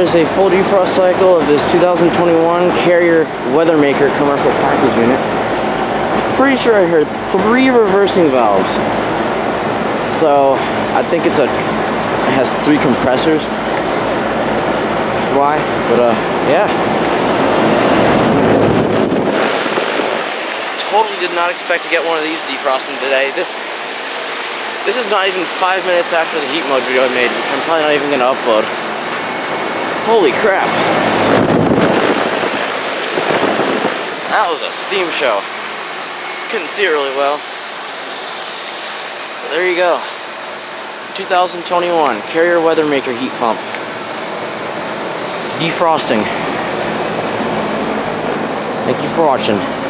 is a full defrost cycle of this 2021 Carrier WeatherMaker commercial package unit. Pretty sure I heard 3 reversing valves. So I think it has 3 compressors. Why? But yeah. Totally did not expect to get one of these defrosting today. This is not even 5 minutes after the heat mode video I made, which I'm probably not even gonna upload. Holy crap. That was a steam show. Couldn't see it really well. But there you go. 2021 Carrier WeatherMaker heat pump. Defrosting. Thank you for watching.